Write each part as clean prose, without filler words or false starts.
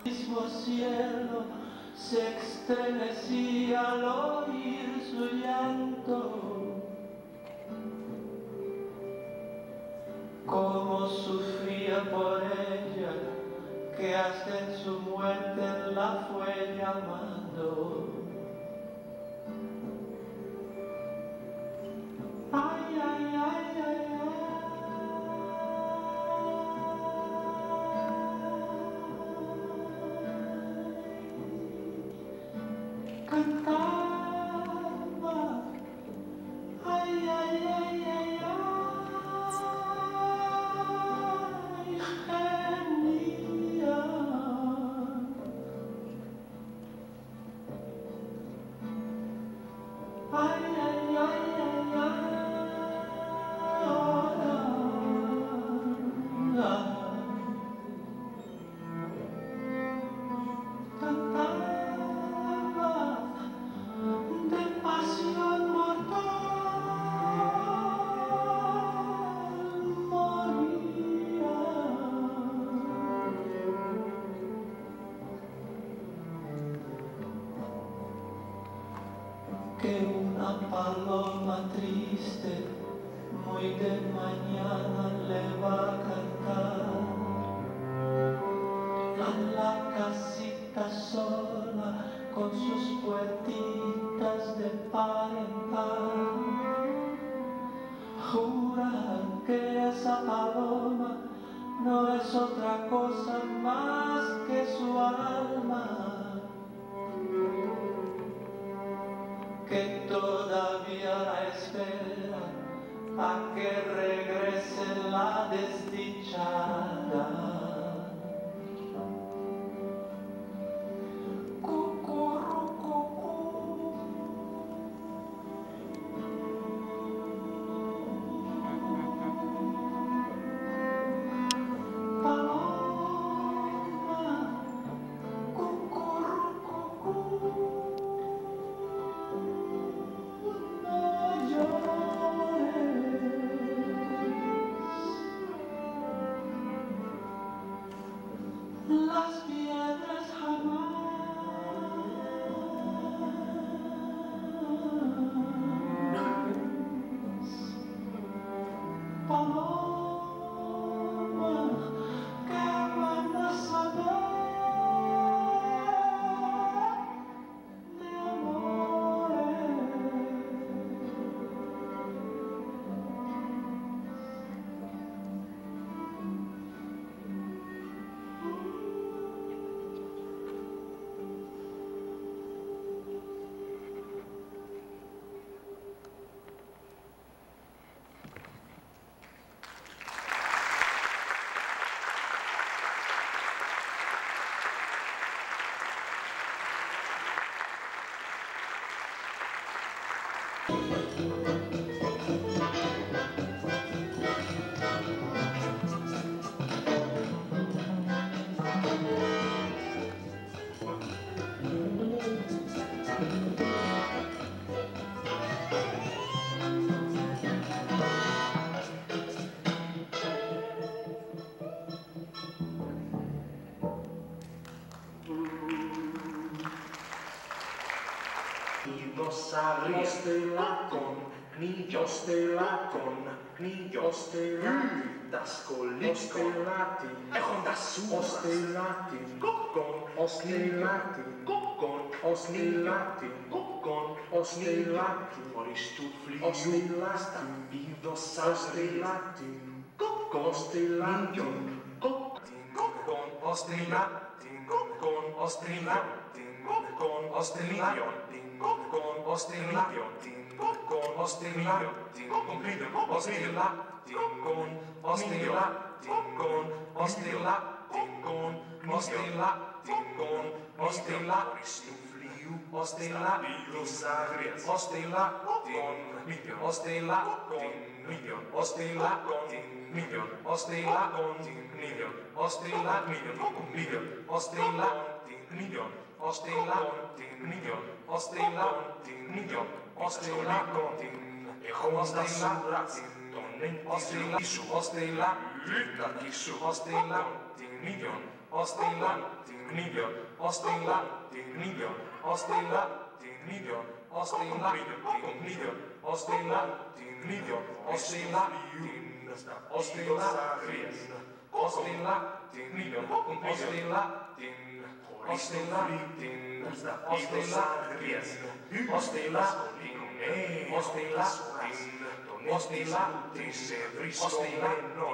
mismo cielo se estremecía al oír su llanto. Cómo sufría por ella, que hasta en su muerte la fue llamando. Ay, ay, ay, ay, ay. Cantaba, ay, ay, ay, ay, ay, gemía. Ay, ay, ay, ay, ay. De pasión mortal moría. Que una paloma triste muy de mañana le va a cantar a la casita sola con sus puertitas de par en par. Jura que esa paloma no es otra cosa más que su alma, que todavía la espera a que regrese la desdichada. Las piedras jamás. Paloma, ¿qué van a saber de amores? Niños de latón, niños de das colicoratin, ostelatin, con ostelatin, con ostelatin, con ostelatin, ostelatin, vidos ostelatin, con ostelatin, con ostelatin, con ostelatin, con ostelatin, con ostelatin. Con ostelatin, con ostelatin, con ostelatin, con ostelatin, con ostelatin, con ostelatin, ostelatin, ostelatin, ostelatin, ostelatin, ostelatin, ostelatin, ostelatin, ostelatin, ostelatin, miljon, ostilla, miljon, ostilla, miljon, ostilla, miljon, ostilla, miljon, ostilla, ostilla, ostilla, miljon, ostilla, ostilla, ostilla, ostilla, ostilla, ostilla,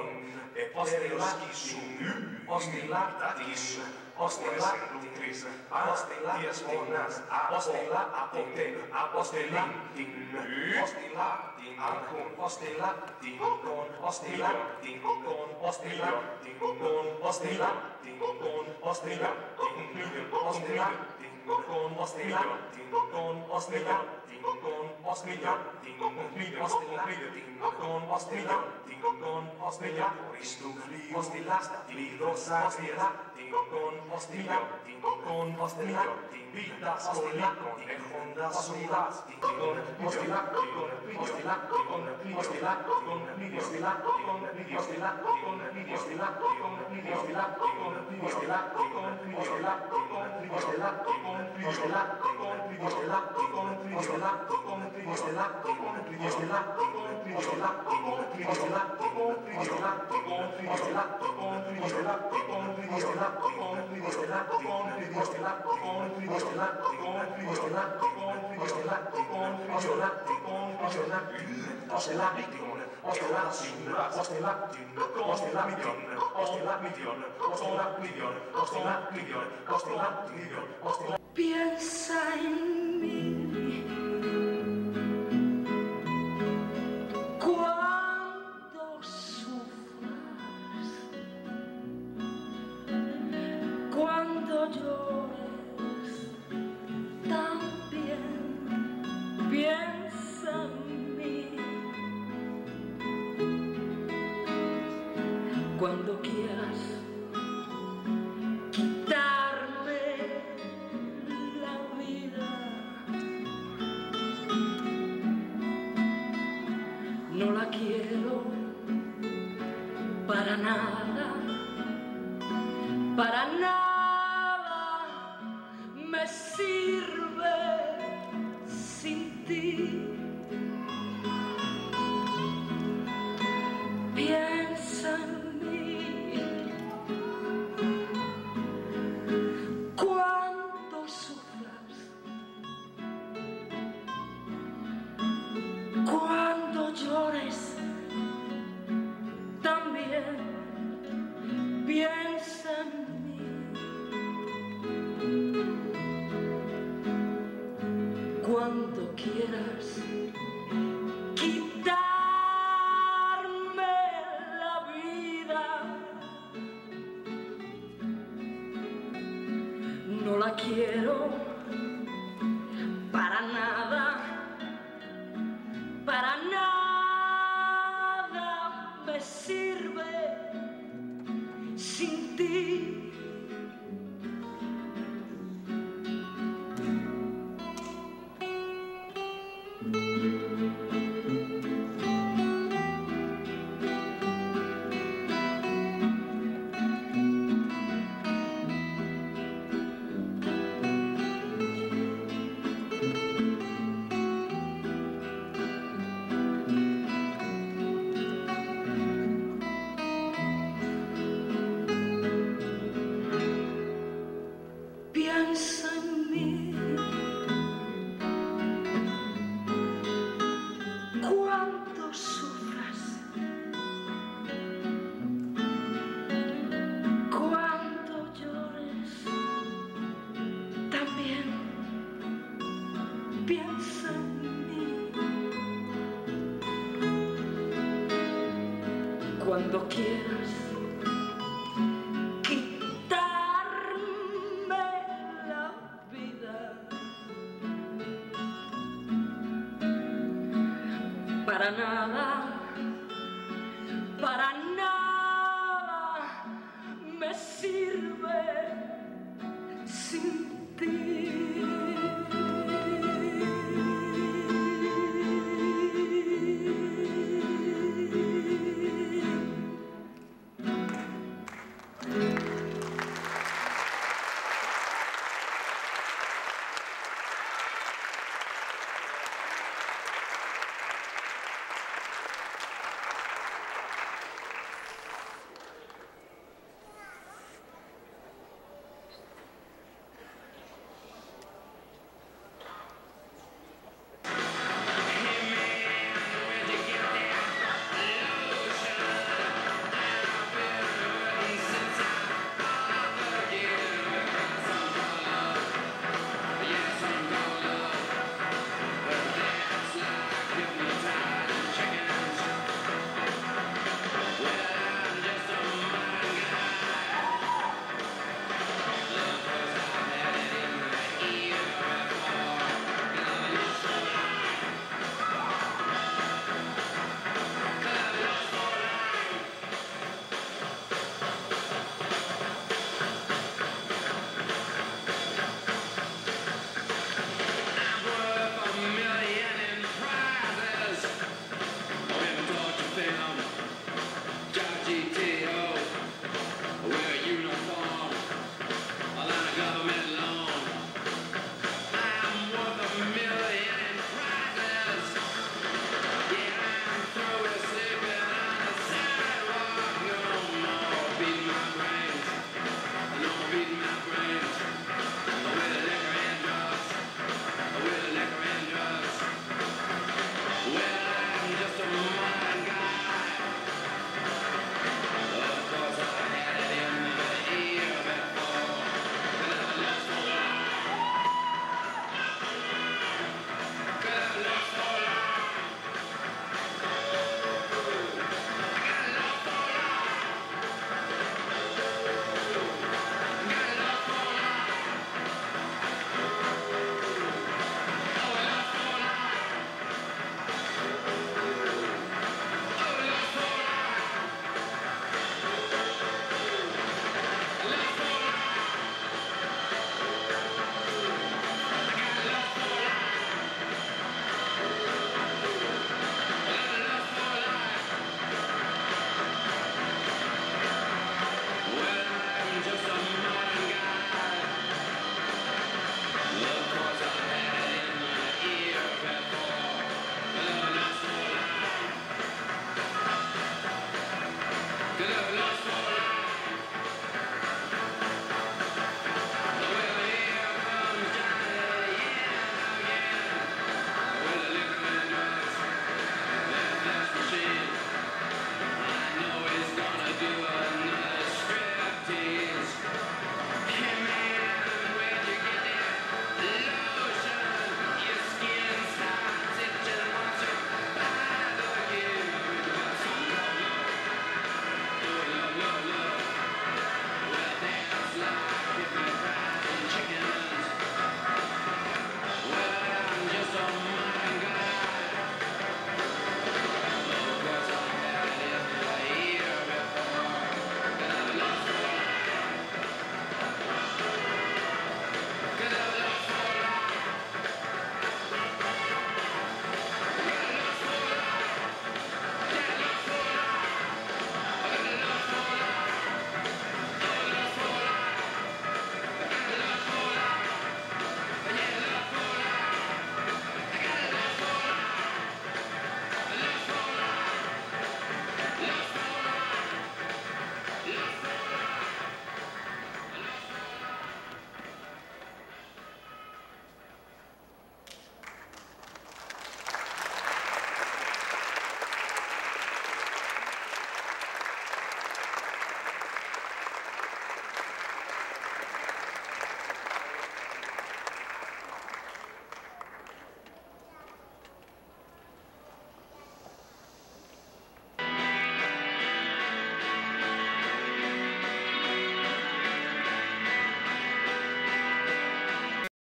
Piensa en mí cuando sufras, cuando llores, también piensa en mí. Cuando quieras quitarme la vida, no la quiero para nada, para nada me sirve sin ti. Piensa en mí cuando sufras, cuando llores, también piensa en mí. Cuando quieras quitarme la vida, no la quiero para nada, para nada me sirve sin ti. Piensa en mí cuando sufras, cuando llores, también piensa en mí. Cuando quieras para nada, para